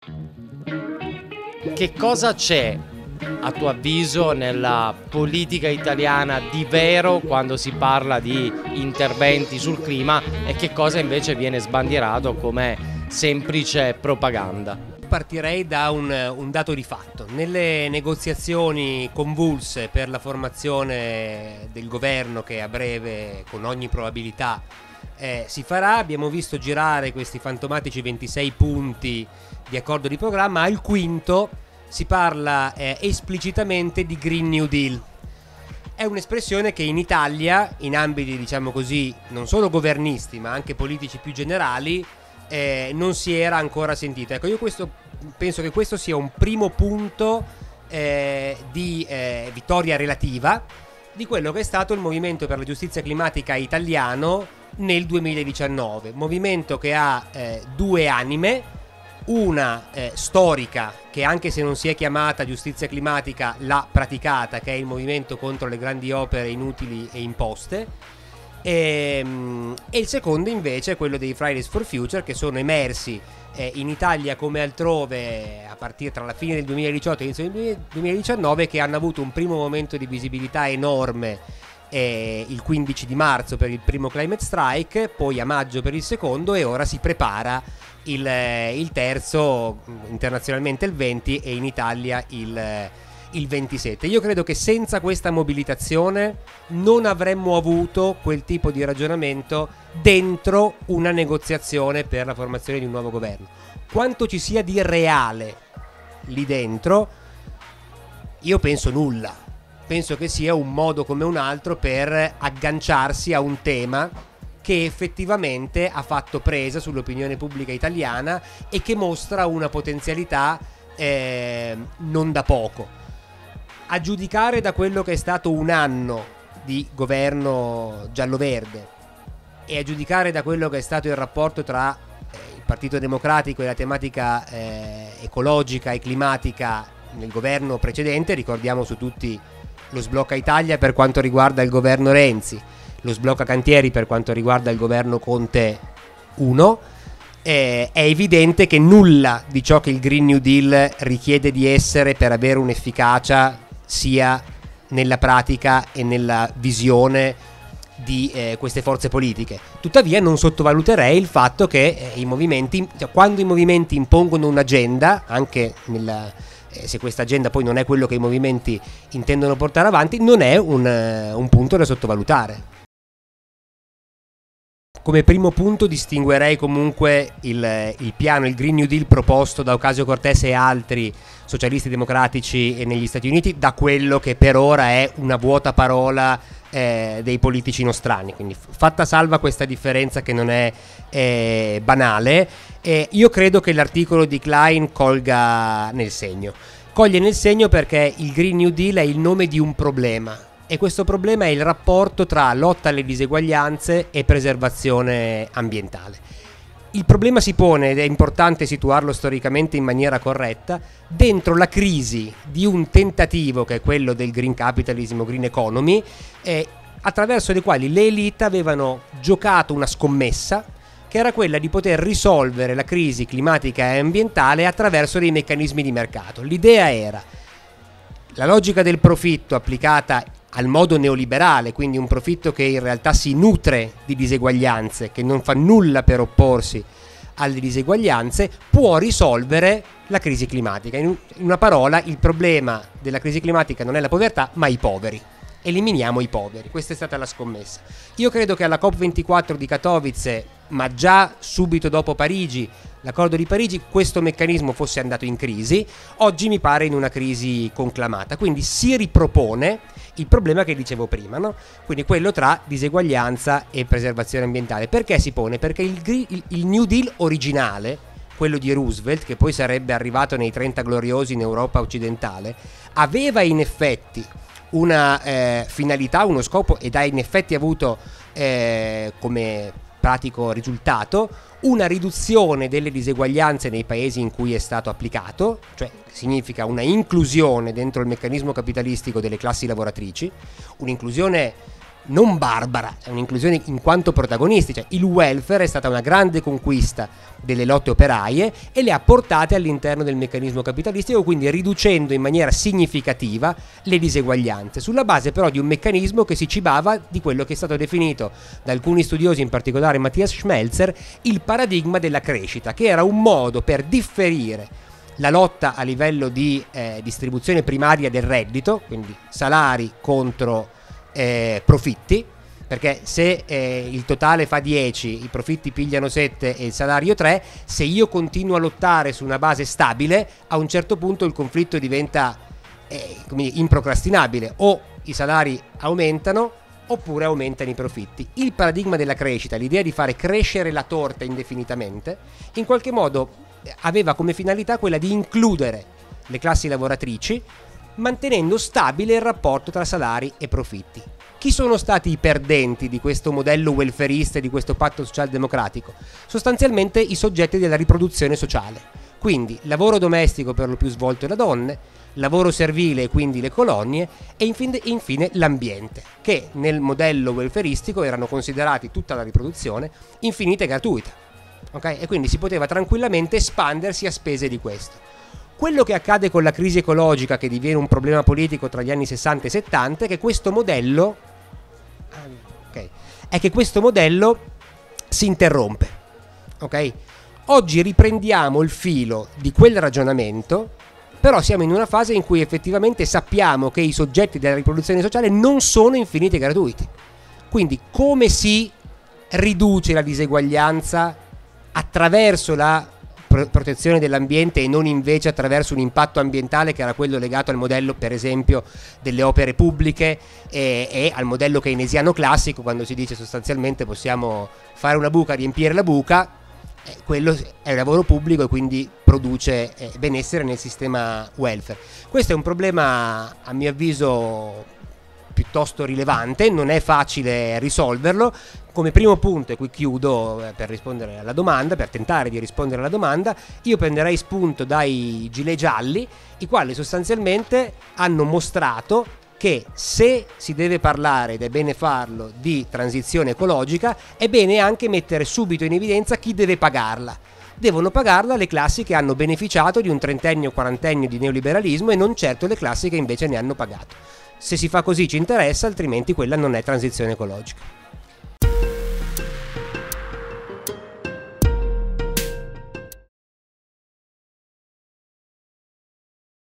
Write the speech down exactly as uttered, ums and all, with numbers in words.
Che cosa c'è, a tuo avviso, nella politica italiana di vero quando si parla di interventi sul clima e che cosa invece viene sbandierato come semplice propaganda? Partirei da un, un dato di fatto. Nelle negoziazioni convulse per la formazione del governo che a breve, con ogni probabilità, eh, si farà, abbiamo visto girare questi fantomatici ventisei punti di accordo di programma. Al quinto si parla eh, esplicitamente di Green New Deal. È un'espressione che in Italia, in ambiti diciamo così non solo governisti ma anche politici più generali, eh, non si era ancora sentita. Ecco, io questo, penso che questo sia un primo punto eh, di eh, vittoria relativa di quello che è stato il movimento per la giustizia climatica italiano nel duemiladiciannove. Movimento che ha eh, due anime. Una eh, storica, che anche se non si è chiamata giustizia climatica l'ha praticata, che è il movimento contro le grandi opere inutili e imposte, e, e il secondo invece è quello dei Fridays for Future, che sono emersi eh, in Italia come altrove a partire tra la fine del duemiladiciotto e l'inizio del duemiladiciannove, che hanno avuto un primo momento di visibilità enorme eh, il quindici di marzo per il primo Climate Strike, poi a maggio per il secondo, e ora si prepara Il, il terzo, internazionalmente il venti e in Italia il, il ventisette. Io credo che senza questa mobilitazione non avremmo avuto quel tipo di ragionamento dentro una negoziazione per la formazione di un nuovo governo. Quanto ci sia di reale lì dentro, io penso nulla. Penso che sia un modo come un altro per agganciarsi a un tema che effettivamente ha fatto presa sull'opinione pubblica italiana e che mostra una potenzialità eh, non da poco. A giudicare da quello che è stato un anno di governo giallo-verde e a giudicare da quello che è stato il rapporto tra eh, il Partito Democratico e la tematica eh, ecologica e climatica nel governo precedente, ricordiamo su tutti lo sblocca Italia per quanto riguarda il governo Renzi, lo sblocca cantieri per quanto riguarda il governo Conte uno, eh, è evidente che nulla di ciò che il Green New Deal richiede di essere per avere un'efficacia sia nella pratica e nella visione di eh, queste forze politiche. Tuttavia non sottovaluterei il fatto che eh, i movimenti, cioè, quando i movimenti impongono un'agenda, anche nella, eh, se questa agenda poi non è quello che i movimenti intendono portare avanti, non è un, uh, un punto da sottovalutare. Come primo punto distinguerei comunque il, il piano, il Green New Deal proposto da Ocasio-Cortez e altri socialisti democratici negli Stati Uniti da quello che per ora è una vuota parola eh, dei politici nostrani. Quindi fatta salva questa differenza che non è eh, banale, eh, io credo che l'articolo di Klein colga nel segno. Coglie nel segno perché il Green New Deal è il nome di un problema. E questo problema è il rapporto tra lotta alle diseguaglianze e preservazione ambientale. Il problema si pone, ed è importante situarlo storicamente in maniera corretta, dentro la crisi di un tentativo che è quello del green capitalism o green economy, eh, attraverso le quali le elite avevano giocato una scommessa che era quella di poter risolvere la crisi climatica e ambientale attraverso dei meccanismi di mercato. L'idea era la logica del profitto applicata al modo neoliberale, quindi un profitto che in realtà si nutre di diseguaglianze, che non fa nulla per opporsi alle diseguaglianze, può risolvere la crisi climatica. In una parola, il problema della crisi climatica non è la povertà, ma i poveri. Eliminiamo i poveri. Questa è stata la scommessa. Io credo che alla COP ventiquattro di Katowice, ma già subito dopo Parigi, l'accordo di Parigi, questo meccanismo fosse andato in crisi. Oggi mi pare in una crisi conclamata, quindi si ripropone il problema che dicevo prima, no? Quindi quello tra diseguaglianza e preservazione ambientale. Perché si pone? Perché il, il, il New Deal originale, quello di Roosevelt, che poi sarebbe arrivato nei trenta gloriosi in Europa occidentale, aveva in effetti una eh, finalità, uno scopo, ed ha in effetti avuto eh, come pratico risultato una riduzione delle diseguaglianze nei paesi in cui è stato applicato, cioè significa una inclusione dentro il meccanismo capitalistico delle classi lavoratrici, un'inclusione non barbara, è un'inclusione in quanto protagonisti, cioè il welfare è stata una grande conquista delle lotte operaie e le ha portate all'interno del meccanismo capitalistico, quindi riducendo in maniera significativa le diseguaglianze, sulla base però di un meccanismo che si cibava di quello che è stato definito da alcuni studiosi, in particolare Matthias Schmelzer, il paradigma della crescita, che era un modo per differire la lotta a livello di eh, distribuzione primaria del reddito, quindi salari contro Eh, profitti, perché se eh, il totale fa dieci, i profitti pigliano sette e il salario tre, se io continuo a lottare su una base stabile, a un certo punto il conflitto diventa eh, come dire, improcrastinabile, o i salari aumentano oppure aumentano i profitti. Il paradigma della crescita, l'idea di fare crescere la torta indefinitamente, in qualche modo aveva come finalità quella di includere le classi lavoratrici, mantenendo stabile il rapporto tra salari e profitti. Chi sono stati i perdenti di questo modello welfarista e di questo patto socialdemocratico? Sostanzialmente i soggetti della riproduzione sociale, quindi lavoro domestico per lo più svolto da donne, lavoro servile e quindi le colonie e infine, infine l'ambiente, che nel modello welfaristico erano considerati, tutta la riproduzione, infinita e gratuita, okay? E quindi si poteva tranquillamente espandersi a spese di questo. Quello che accade con la crisi ecologica, che diviene un problema politico tra gli anni sessanta e settanta, è che questo modello okay, è che questo modello si interrompe. Okay? Oggi riprendiamo il filo di quel ragionamento, però siamo in una fase in cui effettivamente sappiamo che i soggetti della riproduzione sociale non sono infiniti e gratuiti. Quindi come si riduce la diseguaglianza attraverso la protezione dell'ambiente e non invece attraverso un impatto ambientale che era quello legato al modello, per esempio, delle opere pubbliche e, e al modello keynesiano classico, quando si dice sostanzialmente possiamo fare una buca, riempire la buca, eh, quello è un lavoro pubblico e quindi produce eh, benessere nel sistema welfare. Questo è un problema, a mio avviso, piuttosto rilevante, non è facile risolverlo. Come primo punto, e qui chiudo eh, per rispondere alla domanda, per tentare di rispondere alla domanda, io prenderei spunto dai gilet gialli, i quali sostanzialmente hanno mostrato che se si deve parlare, ed è bene farlo, di transizione ecologica, è bene anche mettere subito in evidenza chi deve pagarla. Devono pagarla le classi che hanno beneficiato di un trentennio o quarantennio di neoliberalismo e non certo le classi che invece ne hanno pagato. Se si fa così ci interessa, altrimenti quella non è transizione ecologica.